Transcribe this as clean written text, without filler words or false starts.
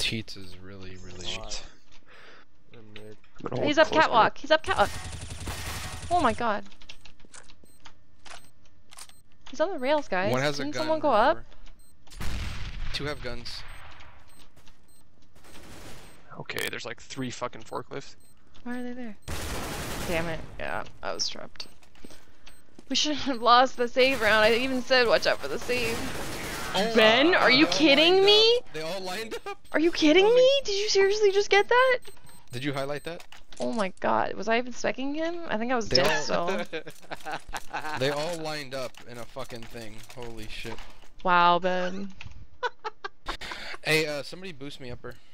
cheats is really cheats. He's up catwalk. He's up catwalk. Oh my god. He's on the rails, guys. One has Can a gun. someone go up? Two have guns. Okay, there's like 3 fucking forklifts. Why are they there? Damn it. Yeah, I was trapped. We shouldn't have lost the save round. I even said watch out for the save. Oh, Ben, are you kidding me? They all lined up. Are you kidding me? Did you seriously just get that? Did you highlight that? Oh my god. Was I even specking him? I think I was dead still. They all lined up in a fucking thing. Holy shit. Wow, Ben. Hey, somebody boost me upper.